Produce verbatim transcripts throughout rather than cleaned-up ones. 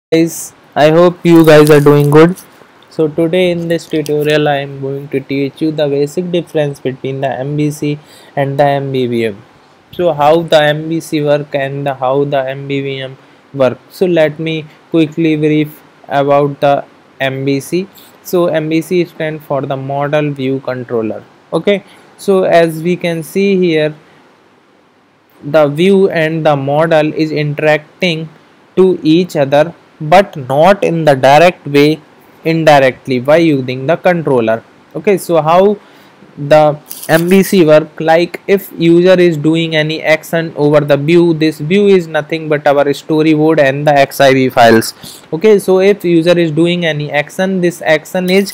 Guys, I hope you guys are doing good. So today in this tutorial I am going to teach you the basic difference between the M V C and the M V V M. So how the M V C work and the, how the M V V M work. So let me quickly brief about the M V C. So M V C stands for the model view controller. Okay, so as we can see here, the view and the model is interacting to each other, but not in the direct way, indirectly by using the controller. Okay, so how the M V C work, like if user is doing any action over the view, this view is nothing but our storyboard and the X I V files. Okay, so if user is doing any action, this action is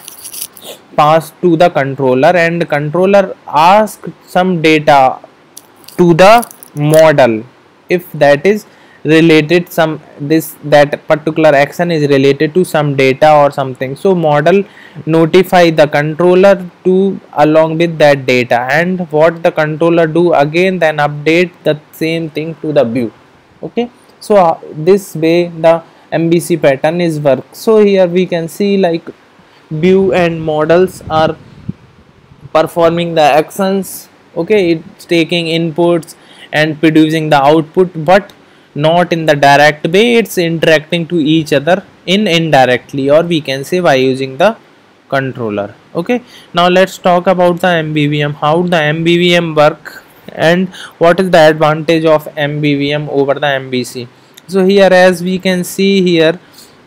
passed to the controller and controller asks some data to the model. If that is related, some this that particular action is related to some data or something, so model notify the controller to along with that data, and what the controller do again, then update the same thing to the view. Okay, so uh, this way the M V C pattern is work. So here we can see like view and models are performing the actions. Okay, it's taking inputs and producing the output, but not in the direct way, it's interacting to each other in indirectly, or we can say by using the controller. Okay, now let's talk about the M V V M, how the M V V M work and what is the advantage of M V V M over the M V C. So here as we can see here,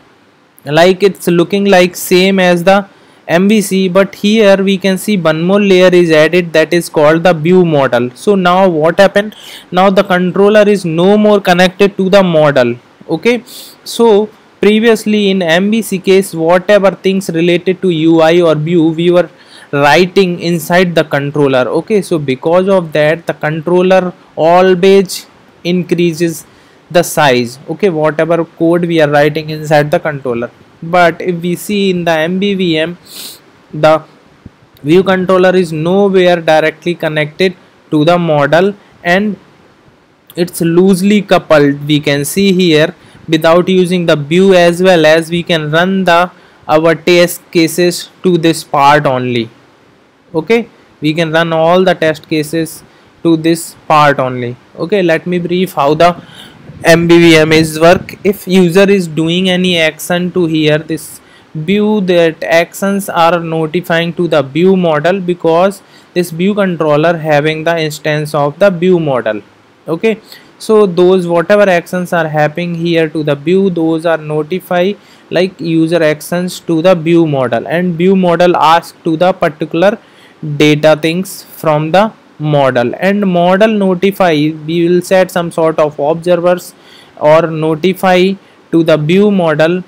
like it's looking like same as the M V C, but here we can see one more layer is added, that is called the view model. So now what happened, now the controller is no more connected to the model. Okay, so previously in M V C case, whatever things related to U I or view we were writing inside the controller. Okay, so because of that the controller always increases the size. Okay, whatever code we are writing inside the controller. But if we see in the M V V M, the view controller is nowhere directly connected to the model and it's loosely coupled. We can see here, without using the view, as well as we can run the our test cases to this part only. Okay, we can run all the test cases to this part only. Okay, let me brief how the M V V M is work. If user is doing any action to here, this view, that actions are notifying to the view model, because this view controller having the instance of the view model. Okay, so those whatever actions are happening here to the view, those are notify like user actions to the view model, and view model asks to the particular data things from the model, and model notify, we will set some sort of observers or notify to the view model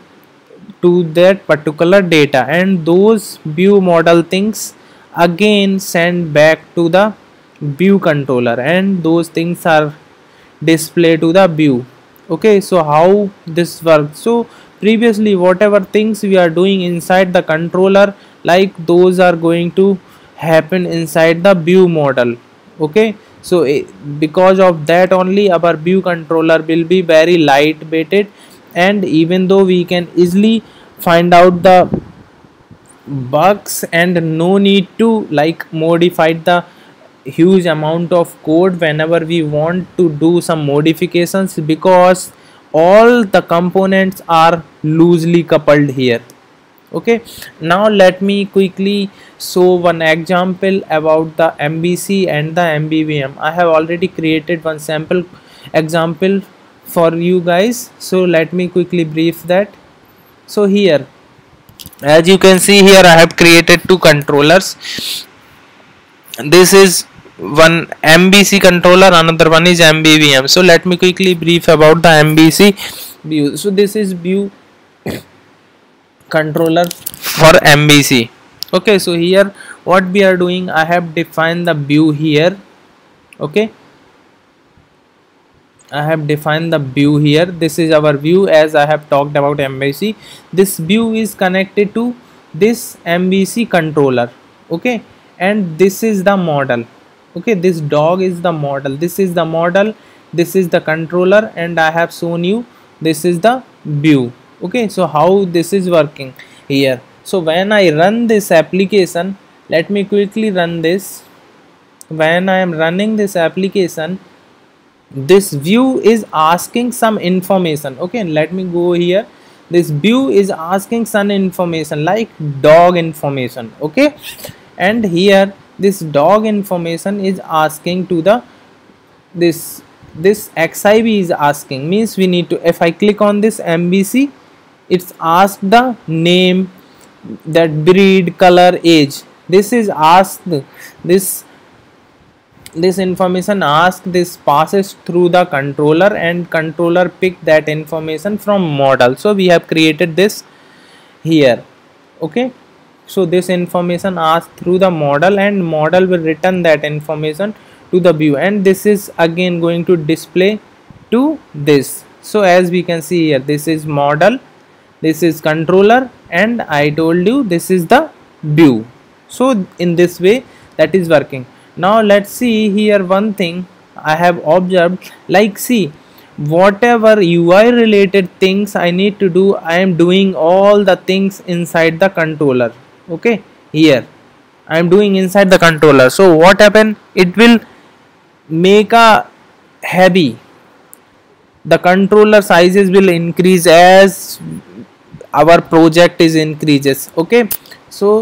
to that particular data, and those view model things again send back to the view controller, and those things are displayed to the view. Okay, so how this works, so previously whatever things we are doing inside the controller, like those are going to happen inside the view model. Okay, so eh, because of that only our view controller will be very lightweighted, and even though we can easily find out the bugs and no need to like modify the huge amount of code whenever we want to do some modifications, because all the components are loosely coupled here. Okay, now let me quickly show one example about the M V C and the M V V M. I have already created one sample example for you guys, so let me quickly brief that. So here, as you can see here, I have created two controllers. This is one M V C controller, another one is M V V M. So let me quickly brief about the M V C view. So this is view controller for M V C. Okay, so here what we are doing, I have defined the view here. Okay, I have defined the view here. This is our view, as I have talked about M V C. This view is connected to this M V C controller. Okay, and this is the model. Okay, this dog is the model, this is the model, this is the controller, and I have shown you this is the view. Okay, so how this is working here. So when I run this application, let me quickly run this. When I am running this application, this view is asking some information. Okay, let me go here. This view is asking some information like dog information. Okay, and here this dog information is asking to the this this X I V is asking, means we need to, if I click on this M V C, it's asked the name, that breed, color, age. This is asked, this this information asked, this passes through the controller and controller pick that information from model. So we have created this here. Okay, so this information asked through the model and model will return that information to the view, and this is again going to display to this. So as we can see here, this is model, this is controller, and I told you this is the view. So in this way that is working. Now let's see here one thing I have observed, like see, whatever U I related things I need to do, I am doing all the things inside the controller. Okay, here I am doing inside the controller. So what happen, it will make a heavy, the controller sizes will increase as our project is increases. Okay, so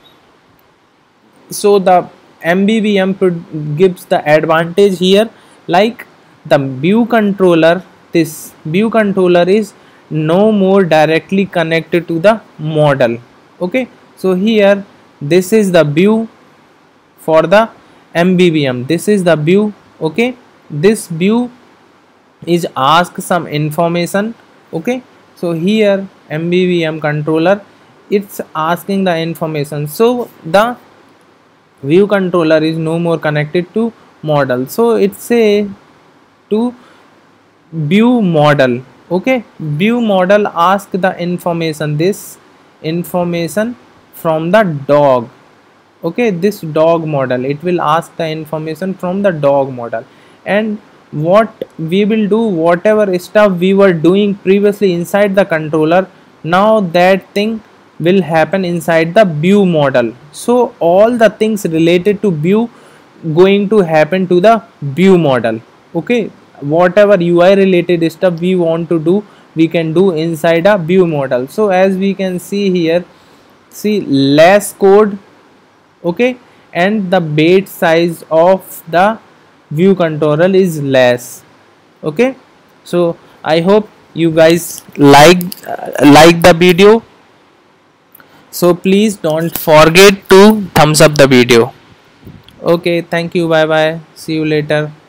so the M V V M gives the advantage here, like the view controller, this view controller is no more directly connected to the model. Okay, so here this is the view for the M V V M, this is the view. Okay, this view is asked some information. Okay, so here M V V M controller, it's asking the information. So the view controller is no more connected to model, so it's say to view model. Okay, view model ask the information, this information from the dog. Okay, this dog model, it will ask the information from the dog model, and what we will do, whatever stuff we were doing previously inside the controller, now that thing will happen inside the view model. So all the things related to view going to happen to the view model. Okay, whatever U I related stuff we want to do, we can do inside a view model. So as we can see here, see less code. Okay, and the bait size of the view controller is less. Okay, so I hope you guys like uh, like the video. So please don't forget to thumbs up the video. Okay, thank you, bye bye, see you later.